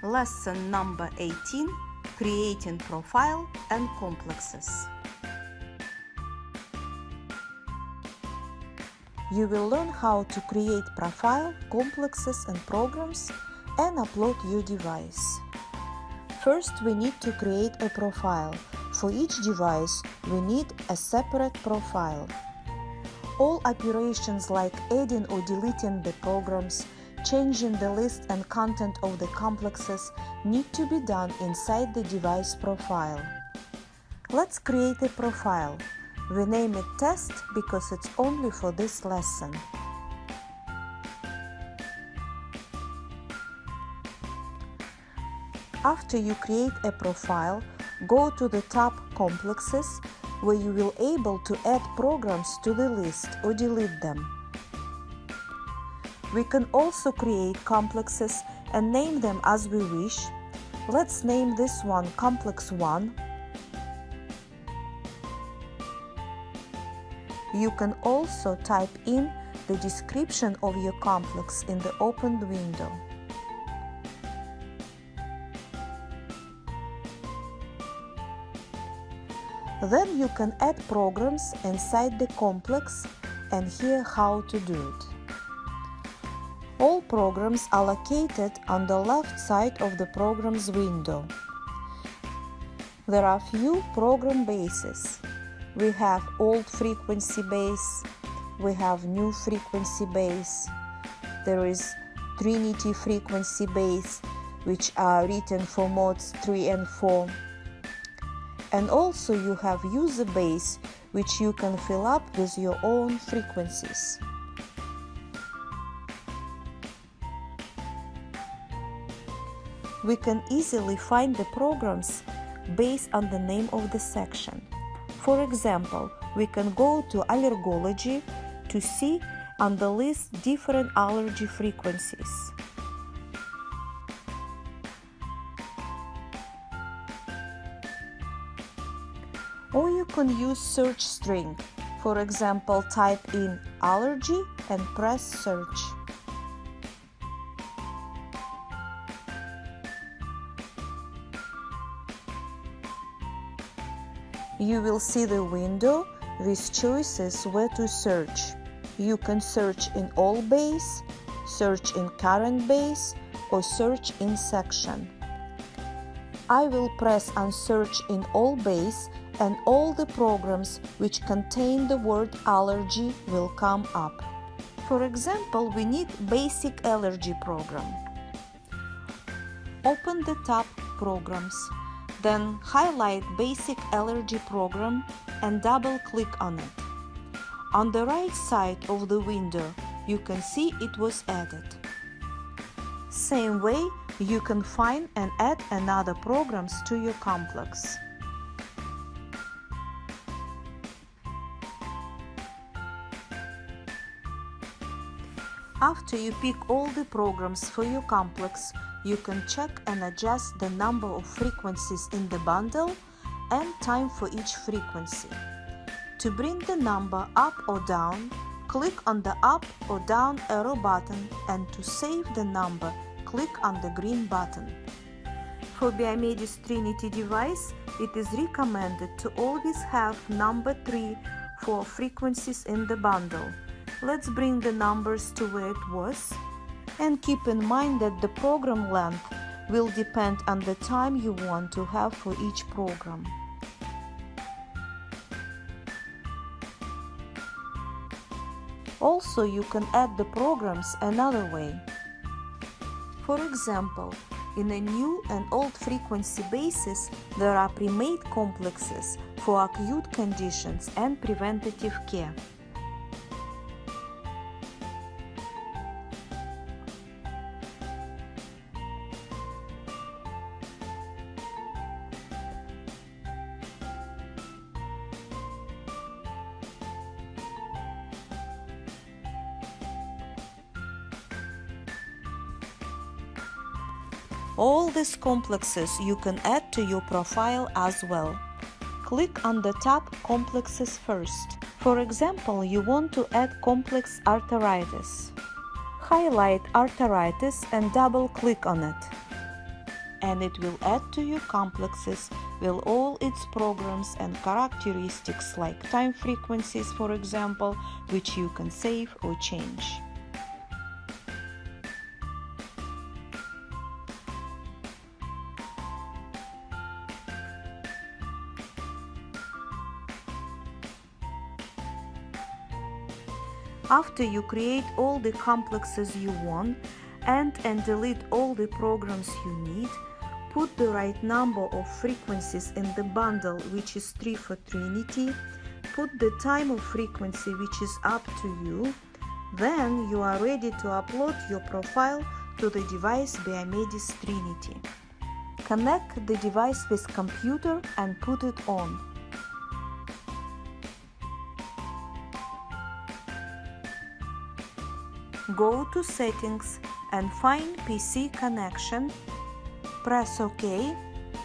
Lesson number 18, Creating Profile and Complexes. You will learn how to create profile, complexes and programs and upload your device. First, we need to create a profile. For each device, we need a separate profile. All operations like adding or deleting the programs, changing the list and content of the complexes need to be done inside the device profile. Let's create a profile. We name it Test because it's only for this lesson. After you create a profile, go to the tab Complexes, where you will be able to add programs to the list or delete them. We can also create complexes and name them as we wish. Let's name this one Complex 1. You can also type in the description of your complex in the opened window. Then you can add programs inside the complex and hear how to do it. All programs are located on the left side of the Programs window. There are few program bases. We have old frequency base, we have new frequency base, there is Trinity frequency base, which are written for modes 3 and 4. And also you have user base, which you can fill up with your own frequencies. We can easily find the programs based on the name of the section. For example, we can go to Allergology to see on the list different allergy frequencies. Or you can use search string. For example, type in allergy and press search. You will see the window with choices where to search. You can search in all base, search in current base, or search in section. I will press on search in all base and all the programs which contain the word allergy will come up. For example, we need basic allergy program. Open the tab Programs. Then highlight Basic Allergy Program and double-click on it. On the right side of the window, you can see it was added. Same way, you can find and add another programs to your complex. After you pick all the programs for your complex, you can check and adjust the number of frequencies in the bundle and time for each frequency. To bring the number up or down, click on the up or down arrow button, and to save the number, click on the green button. For Biomedis Trinity device, it is recommended to always have number 3 for frequencies in the bundle. Let's bring the numbers to where it was. And keep in mind that the program length will depend on the time you want to have for each program. Also, you can add the programs another way. For example, in a new and old frequency bases, there are pre-made complexes for acute conditions and preventative care. All these complexes you can add to your profile as well. Click on the tab Complexes first. For example, you want to add complex arthritis. Highlight arthritis and double-click on it. and it will add to your complexes with all its programs and characteristics like time frequencies, for example, which you can save or change. After you create all the complexes you want and delete all the programs you need, put the right number of frequencies in the bundle, which is 3 for Trinity, put the time of frequency, which is up to you, then you are ready to upload your profile to the device Biomedis Trinity. Connect the device with computer and put it on. Go to Settings and find PC connection. Press OK.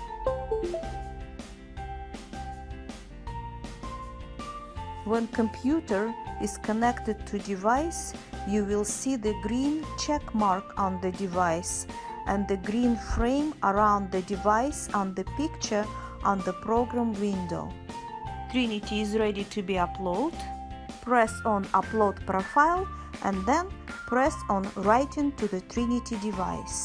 When computer is connected to device, you will see the green check mark on the device and the green frame around the device on the picture on the program window. Trinity is ready to be uploaded. Press on Upload Profile and then press on Writing to the Trinity device.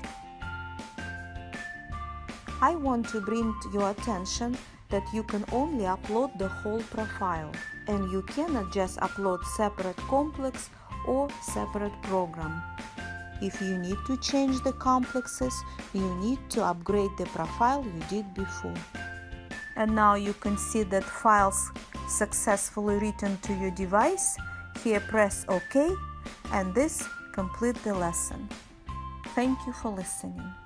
I want to bring to your attention that you can only upload the whole profile, and you cannot just upload separate complex or separate program. If you need to change the complexes, you need to upgrade the profile you did before. And now you can see that files successfully written to your device. Here press OK, and this complete the lesson. Thank you for listening.